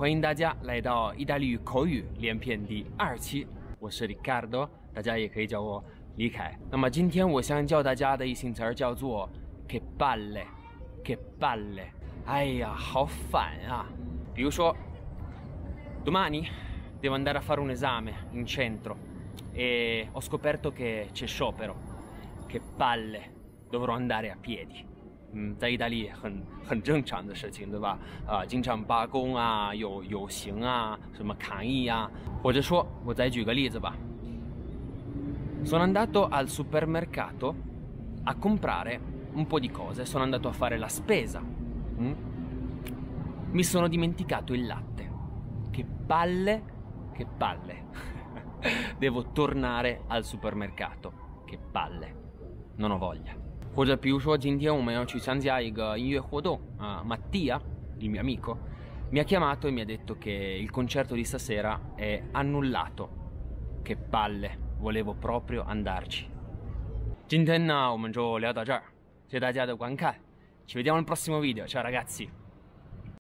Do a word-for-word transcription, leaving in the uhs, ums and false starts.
欢迎大家来到意大利语口语连篇第二期，我是 Riccardo， 大家也可以叫我李凯。那么今天我想教大家的一新词儿叫做 che palle che palle， 哎呀，好烦啊！比如说 domani devo andare a fare un esame in centro e ho scoperto che c'è sciopero, che palle, dovrò andare a piedi。嗯，在意大利很很正常的事情，对吧？啊、呃，经常罢工啊，有游行啊，什么抗议啊，或者说，我再举个例子吧。Sono andato al supermercato a comprare un po' di cose, sono andato a fare la spesa. Mm? Mi sono dimenticato il latte. Che palle, che palle. Devo tornare al supermercato. Che palle. Non ho voglia. 或者比如说，今天我们要去参加一个音乐活动啊 Mattia, il mio amico, mi ha chiamato e mi ha detto che il concerto di stasera è annullato. Che palle, volevo proprio andarci. 今天呢，我们就聊到这儿，谢谢大家的观看，ci vediamo al prossimo video, ciao ragazzi!